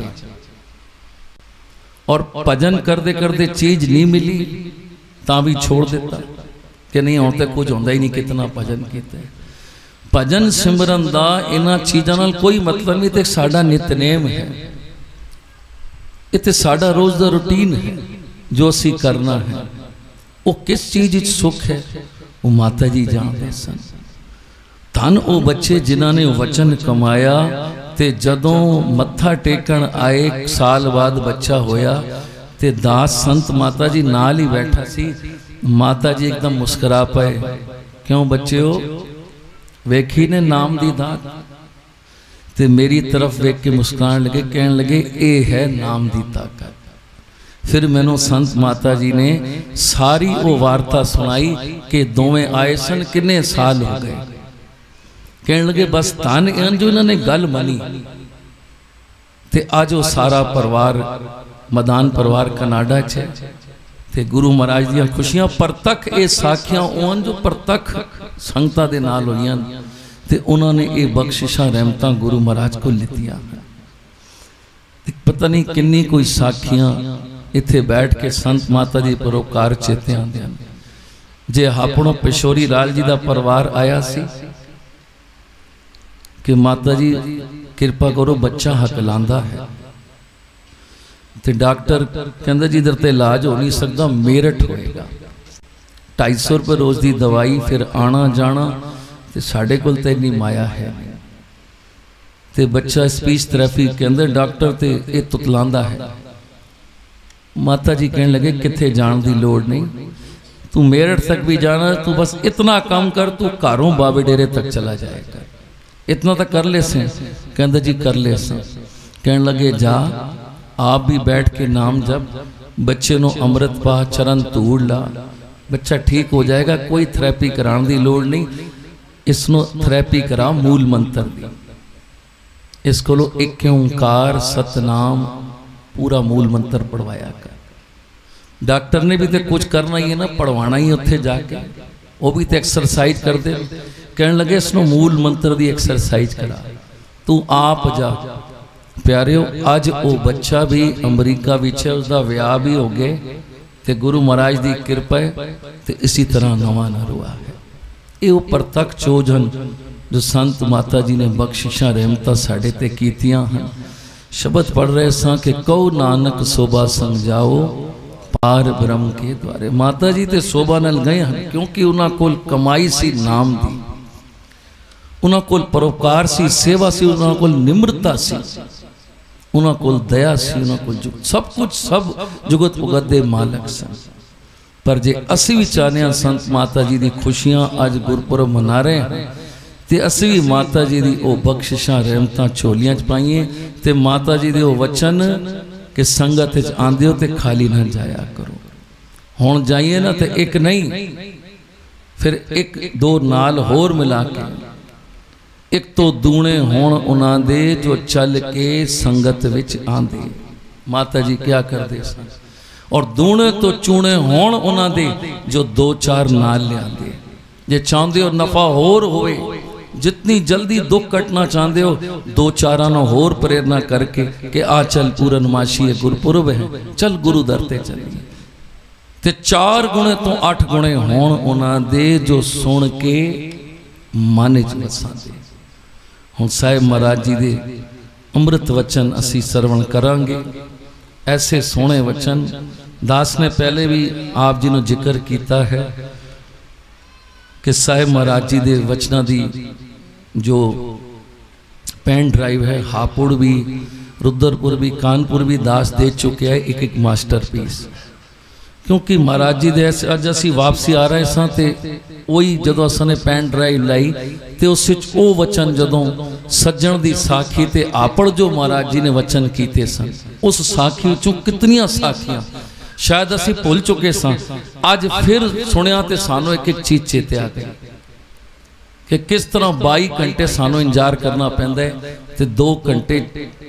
और भजन करदे करदे चीज नहीं मिली तां भी छोड़ दिता कि नहीं हुण तो कुछ होंदा ही नहीं, कितना भजन किया। भजन सिमरन दा इन्हां चीज़ां नाल कोई मतलब नहीं, ते साडा नितनेम है, इत्थे साडा रोज दा रूटीन है जो असी करना है। वो किस चीज विच सुख है वो माता जी जानते सन। धन वो बच्चे जिन्हां ने वचन कमाया ते जदों मत्था टेकण आए, 1 साल बाद बच्चा होया ते दास संत माता जी नाल ही बैठा सी। माता जी एकदम मुस्कुरा पाए, क्यों बच्चे हो वेखी ने नाम दी दात, ते मेरी तरफ वेख के मुस्कुराने लगे, कहने लगे ये है नाम दी ताकत। फिर मैनू संत माता जी ने सारी वो वार्ता सुनाई कि दोवें आए सन, किन्ने साल हो गए। कहने लगे बस धन जो इन्होंने गल मनी ते आज वो सारा परिवार मदान परिवार कनाडा च ते गुरु महाराज दी खुशियां परतक ये साखियां ओन जो परतक संगतां दे नाल होईयां ते उन्होंने ये बख्शिशां रहमतां गुरु महाराज को लितियां। पता नहीं किन्नी कोई साखियां इत्थे बैठ के संत माता जी परोकार चेते आंदे हन। जे आपणो पिशोरी लाल जी दा परिवार आया सी कि माता जी कृपा करो बच्चा हकलांदा है, तो डॉक्टर कहंदा जी इधर ते इलाज हो नहीं सकता, मेरठ होएगा, 250 रुपये रोज़ की दवाई, फिर आना जाना, तो साढ़े कोल तो इन्नी माया है। तो बच्चा स्पीच थेरेपी कहंदे डॉक्टर तो ये तुतलांदा है। माता जी कहने लगे किथे जान की लोड़ नहीं, तू मेरठ तक भी जाना, तू बस इतना काम कर, तू घरों बाबे डेरे तक चला जाएगा, इतना तो कर ले से। कहंदा जी कर ले से। कहने लगे जा आप भी बैठ के नाम जप, बच्चे नो अमृत पा, चरण धूड़ ला, बच्चा ठीक हो जाएगा, कोई थेरेपी कराने की लोड़ नहीं, इसनो थेरेपी करा मूल मंत्र दी। इस को एक ओंकार सतनाम पूरा मूल मंत्र पढ़वाया कर। डॉक्टर ने भी तो कुछ करना ही है ना, पढ़वाना ही उत्थे जाके, वो भी तो एक्सरसाइज कर दे। कहने लगे इसनो मूल मंत्र दी एक्सरसाइज करा, तू आप जा। प्यारिओ अज वो बच्चा भी अमरीका विच है, उसका विआह भी हो गए, तो गुरु महाराज की कृपा है, तो इसी तरह नवा नरुआ है। ये वो परतक चोजन जो संत माता जी ने बख्शिशां रहमतां साडे ते कीतियां हैं। शब्द पढ़ रहे सां कि कहो नानक शोभा संग जाओ पार ब्रह्म के द्वारे। माता जी ते शोभा नाल गए हैं, क्योंकि उन्हां कोल कमाई सी नाम दी, उन्हां कोल परोकार सी, सेवा सी, उन्हां कोल निम्रता सी, उन्हां कोल दया सी, उन्हां कोल सब कुछ, सब जुगत भुगत दे मालक सन। पर जे असी भी चाहते हैं संत माता जी दी खुशियां अज गुरपुरब मना रहे हैं, तो असी भी माता जी दी ओ बख्शिशां रहमतां झोलियां च पाइए, ते माता जी दे ओ वचन कि संगत च आंदे हो ते खाली ना जाया करो। हुण जाइए ना तो एक नहीं, फिर एक दो नाल होर मिला के एक तो दूने होण उन्हां दे जो चल के संगत विच आंदे। माता जी क्या करदे सन, और दूने तो चूने होण उन्हां दे जो दो चार नाल लिआंदे। जे चाहते हो नफा होर होवे, जितनी जल्दी दुख कटना चाहते हो, दो चारा नो होर प्रेरणा करके कि आ चल पूर्णमाशी है, गुरपुरब है, चल गुरु दर ते चलिए। ते 4 गुणे तो 8 गुणे होण उन्हां दे जो सुन के मन च वसांदे। हुण साहिब महाराज जी दे अमृत वचन असी सरवण करांगे। ऐसे सोहणे वचन दास ने पहले भी आप जी ने जिक्र किया है कि साहिब महाराज जी दे वचनां दी जो पेन ड्राइव है, हापुड़ भी, रुद्रपुर भी, कानपुर भी दास दे चुके हैं एक एक मास्टरपीस। क्योंकि महाराज जी दे अज असी वापसी आ रहे सां ते वही जदों असां ने पेन ड्राइव लाई ते उस विच ओ वचन जदों सज्जण दी साखी ते आपड़ जो महाराज जी ने वचन कीते सन, उस साखी चों कितनियां साखियां शायद असी भुल चुके सां। अज फिर सुनिया ते सानू एक एक चीज चेते आ गई कि किस तरह 22 घंटे सानू इंतजार करना पैंदा है ते 2 घंटे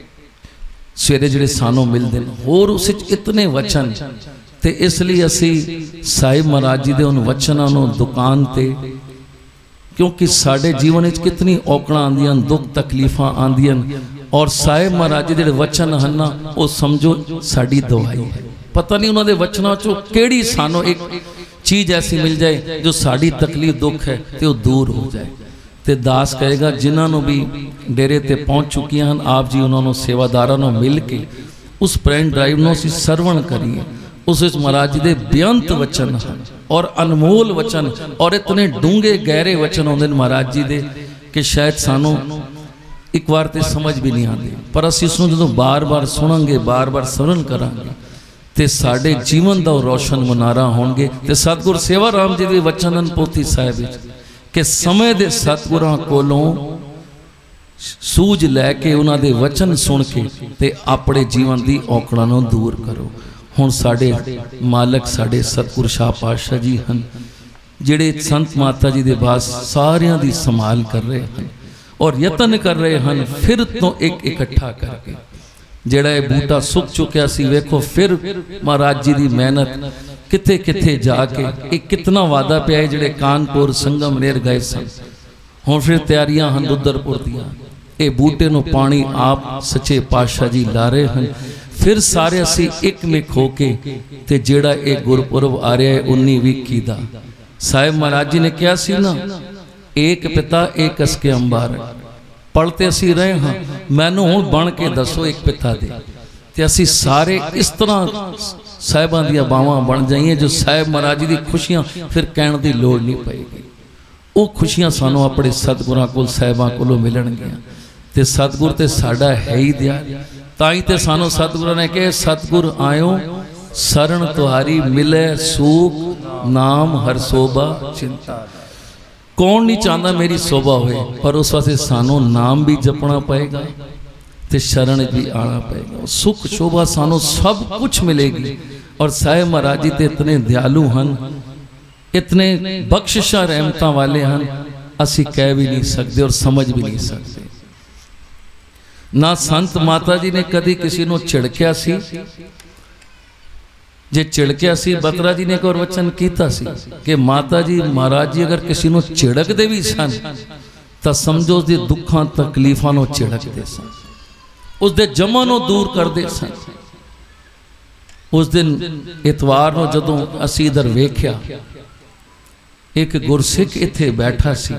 सवेरे जिहड़े सानू मिलदे ने, होर उस विच इतने वचन। ते इसलिए असी साहिब महाराज जी दे उन वचनां नूं दुकान ते, क्योंकि साडे जीवन विच कितनी औकड़ां आंदियां, दुख तकलीफां आंदियां, और साहिब महाराज जी दे वचन हन ना, वो समझो साडी दवाई है। पता नहीं उन्होंने वचनों चो केड़ी सानों एक चीज ऐसी मिल जाए जो साड़ी तकलीफ दुख है तो दूर हो जाए। तो दास कहेगा जिन्होंने भी डेरे ते पहुँच चुकी हैं आप जी, उन्होंने सेवादारों मिल के उस पेन ड्राइव नूं असीं सरवण करिए। उस महाराज जी दे बेअंत वचन हैं और अनमोल वचन, और इतने डूंगे गहरे वचन होंदे महाराज जी दे कि शायद सानों एक बार तो समझ भी नहीं आती, पर असीं उसनूं जदों बार बार सुनांगे, बार बार सरवण करांगे ते साडे जीवन दा रोशन मुनारा होणगे। ते सतगुर सेवा राम जी दे वचन पोथी साहिब कि समय दे सतगुरां कोलों सूझ लैके उन्हां दे वचन सुन के ते अपने जीवन दी औकड़ां नूं दूर करो। हुण साडे मालक साडे सतगुर शाह पातशाह जी हन जिहड़े संत माता जी दे बास सारियां दी संभाल कर रहे हैं और यतन कर रहे हैं फिर तो एक इकट्ठा करके। जेड़ा ये बूटा सुक चुकिया सी, वेखो फिर महाराज जी की मेहनत किथे किथे जाके एक कितना वादा पिया है। जेड़े कानपुर संगमनेर गए सन, हुण फिर तैयारियां हैं रुद्रपुर दियां। ये बूटे नूं पानी आप सच्चे पातशाह जी ला रहे हैं। फिर सारे असी एक मिक होके ते जेड़ा ये गुरपुरब आ रहा है 19-20 दा, साहिब महाराज जी ने कहा सी ना, एक पिता एक असके अंबार। पढ़ते असी रहे हाँ, मैनू हुण बन के दसो एक पिता दे, ते असी सारे इस तरह साहिबां दी बावां बन जाइए जो साहिब महाराज जी दी खुशियां फिर कहण दी लोड़ नहीं पएगी। वो खुशियां सानू अपने सतगुरां कोल साहिबां कोलों मिलणगियां। ते सतगुर ते साडा है ही दया, ताई ते सानू सतगुरां ने कहे सतगुर आयो शरण तुहारी मिले सूख नाम हर सोभा चिंता। कौन नहीं चाहता मेरी शोभा होए, पर उस वास्ते सानू नाम भी जपना पएगा ते शरण भी आना पएगा। सुख शोभा सानू सब कुछ मिलेगी। और साहिब महाराज जी ते इतने दयालु हन, इतने बख्शिशा रहमतां वाले हन, असी कह भी नहीं सकते और समझ भी नहीं सकते। ना संत माता जी ने कभी किसी को झिड़किया सी। जे झिड़किया सी, बत्रा जी ने एक और वचन किया सी कि माता जी महाराज जी अगर किसी को झिड़कते भी सन तो समझो उसके दुखों तकलीफों को झिड़कते सन, उसके जमा को दूर करते सन। उस दिन इतवार को जदों असी इधर वेख्या, एक गुरसिख इत्थे बैठा सी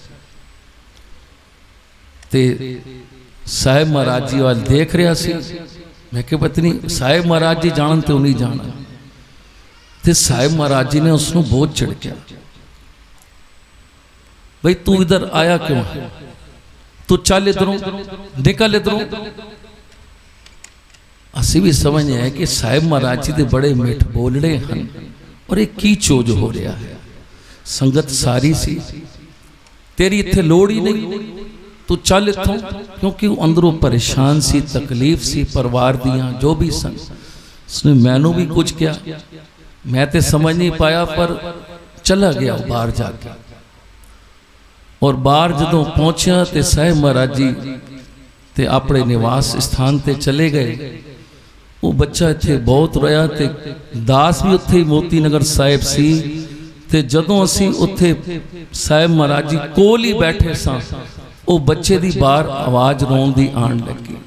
ते साहिब महाराज जी वाल देख रहा सी। मैं कि पत्नी साहिब महाराज जी जानन तो नहीं जाना। ते साहिब महाराज जी ने उसको बहुत झिड़किया, भाई तू इधर आया क्यों, तू चल इधरों, निकल इधरों। असी भी समझने हैं कि साहिब महाराज जी के बड़े मिठ बोलड़े हैं और एक की चोज हो रहा है। संगत सारी सी, तेरी इत्थे लोड़ ही नहीं, तू चल इत्थों, क्योंकि वो अंदरों परेशान सी, तकलीफ सी परिवार दियां जो भी सन। उसने मैनू भी कुछ किया, मैं तो समझ नहीं पाया, पर चला गया बाहर जाके। और बाहर जदों पहुंचा तो साहिब महाराज जी ते अपने निवास स्थान ते चले गए। वो बच्चा इत्थे बहुत रोया, ते दास भी उत्थे मोती नगर साहिब सी। ते जदों असी उत्थे साहिब महाराज जी कोल ही बैठे सां, वो बच्चे दी बाहर आवाज रोण दी आण लगी।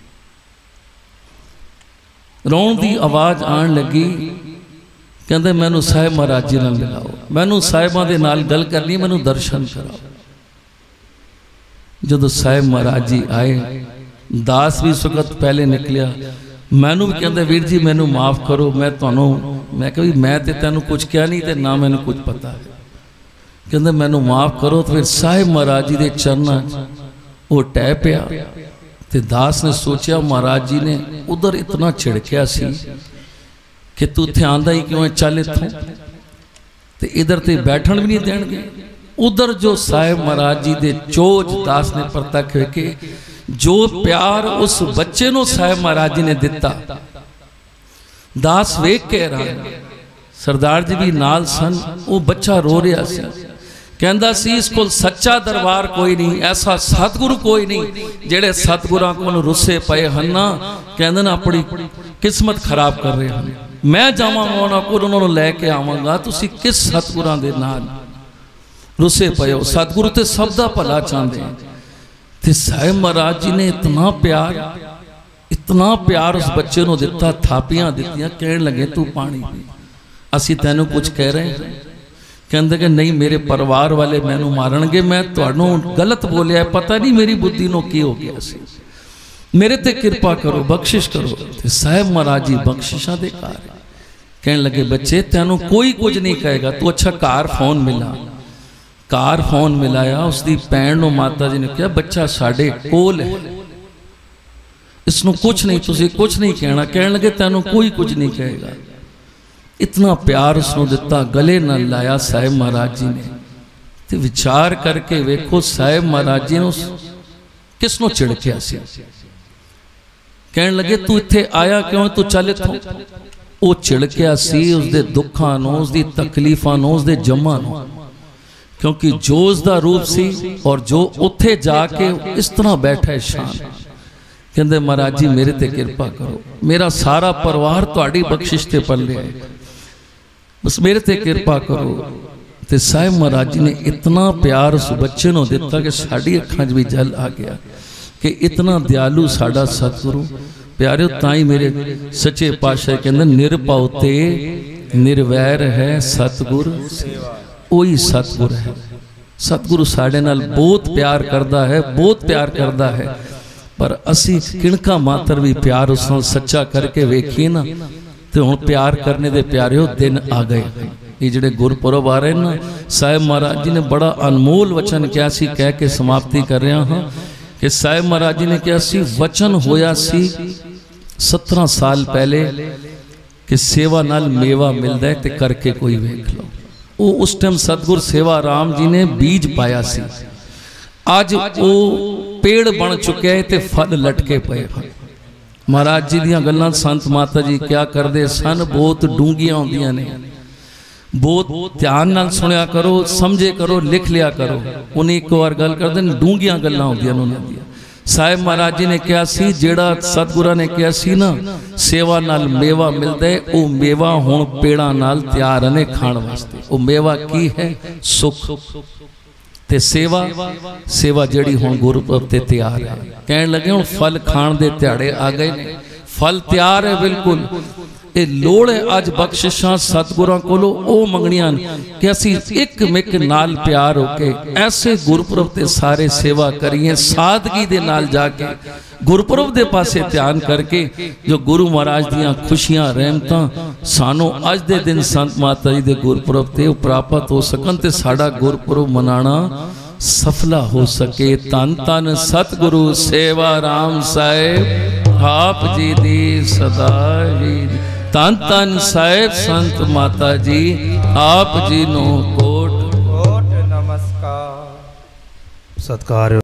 रोण दी आवाज आण लगी, कहंदे मैनू साहिब महाराज जी नाल मिलाओ, मैनू साहिबां दे नाल गल करनी, मैनू दर्शन कराओ। जदों साहिब महाराज जी आए, दास भी इस वक्त पहले निकलिया, मैनू भी कहते वीर जी मैनू माफ़ करो, मैं तुहानू, मैं कहा मैं तो तेनू कुछ कहा नहीं, तो ना मैनू कुछ पता है। कहते मैनू माफ़ करो। तो फिर साहिब महाराज जी के चरणों वो टह पिया। तो दास ने सोचा महाराज जी ने उधर इतना छिड़किया सी कि तू इत्थे आंदा ही क्यों है, चल इत्थों, तो इधर तो बैठन भी नहीं देंगे। उधर जो साहिब महाराज जी दे चोज दास ने परतख के जो प्यार उस बच्चे नो साहिब महाराज जी ने दिता, दास वेख के रहा। सरदार जी भी नाल सन, वो बच्चा रो रहा सी, कहंदा सी इस कोल सच्चा दरबार कोई नहीं, ऐसा सतगुरु कोई नहीं जेड़े सतगुरां कोल रुस्से पए हन ना, कहंदे ना अपनी किस्मत खराब कर रहे हैं। मैं जावांगा उन्हां कोल, उन्हां नूं लैके आवांगा, तुसीं किस सतगुरां दे नाल रुसे पे हो? सतगुरु तो सब दा भला चाहते हैं। तो साहिब महाराज जी ने इतना प्यार उस बच्चे को दिता, थापियां दित्तियां, कहने लगे तू पानी पी, असी तेनू कुछ कह रहे हैं। कहते कि नहीं मेरे परिवार वाले मैनू मारनगे, मैं तुहानू गलत बोलिया, पता नहीं मेरी बुद्धि नो की हो गया सी, मेरे ते कृपा करो, बख्शिश करो। तो साहिब महाराज जी बख्शिशा दे घर कहने लगे बच्चे तेनू कोई कुछ नहीं कहेगा, तू अच्छा घर फोन मिला। कार फोन मिलाया, उसकी भैन नूं माता जी ने कहा बच्चा साडे कोल है, इसनों कुछ नहीं, तुसीं कुछ नहीं कहना। कहने लगे तेनों कोई कुछ नहीं कहेगा। इतना प्यार उसनों दिता, गले न लाया साहिब महाराज जी ने। तो विचार करके वेखो साहिब महाराज जी ने किसनों छिड़किया सी। कहने लगे तू इत्थे आया क्यों, तू चल इत्थों। वो छिड़किया सी उसदे दुखां नूं, उसदी तकलीफां नूं, उसदे जम्मां नूं, क्योंकि जो उसका रूप सी और जो उत्थे जाके इस तरह बैठा है शान। कहते महाराज जी मेरे ते कृपा करो, मेरा सारा परिवार तुहाडी बख्शिश ते पल्ले है, बस मेरे ते कृपा करो। तो साहिब महाराज जी ने इतना प्यार उस बच्चे को दिता कि साड़ी अखां भी जल आ गया कि इतना दयालु साडा सतगुरु। प्यारे ताई मेरे सच्चे पातशाह कहते निरभाव ते निर्वैर है सतगुर सेवा, वही सतगुर है। सतगुरु साढ़े नाल बहुत प्यार करता है, बहुत प्यार करता है, पर असी किणका मात्र भी प्यार उस नाल सच्चा करके वेखिए ना, तो हुण प्यार करने दे प्यारे दिन आ गए। ये जिहड़े गुरपुरब आ रहे हैं ना, साहिब महाराज जी ने बड़ा अनमोल वचन कहा सी, कह के समाप्ति कर रहा हाँ कि साहिब महाराज जी ने कहा सी वचन होया सी 17 साल पहले कि सेवा नाल मेवा मिलता है, तो करके कोई वेख लो। वो उस टाइम सतगुर सेवा राम जी ने बीज पाया सी, अज वो पेड़ बन चुके है तो फल लटके पे। महाराज जी दियां गल्लां संत माता जी क्या करते सन, बहुत डूंगियां होंदियां ने, बहुत ध्यान नाल सुनिया करो, समझे करो, लिख लिया करो। उन्हें एक बार गल करते डूंगियां गल्लां होंदियां उन्हां दियां। साहिब महाराज जी ने कहा सी जेड़ा सतगुरा ने कहा सी ना सेवा नाल मेवा मिलता है, वो मेवा हुण पेड़ा नाल तैयार ने खाण वास्ते। वो मेवा की है? सुख ते सेवा, सेवा जेड़ी हुण गुरपुरब ते तैयार है। कहण लगे हुण फल खाण दे ध्याड़े आ गए ने, फल तैयार है बिल्कुल। ये लोड़ है अज बख्शिशां सतगुरां कोलों ओ मंगणियां कि असी एक मिक नाल प्यार होके ऐसे गुरपुरब ते सारे सेवा करिए, सादगी दे नाल जाके गुरपुरब दे पासे ध्यान करके जो गुरु महाराज दियां खुशियां रहमतां सानू अज दे दिन संत माता जी दे गुरपुरब ते प्राप्त हो सकन ते साडा गुरपुरब मनाना सफला हो सके। धन धन सतगुरु सेवा राम साहिब। आप जी दी सदा ही। धन धन साहिब संत माता जी आप जी नो कोट कोट नमस्कार। सत्कार।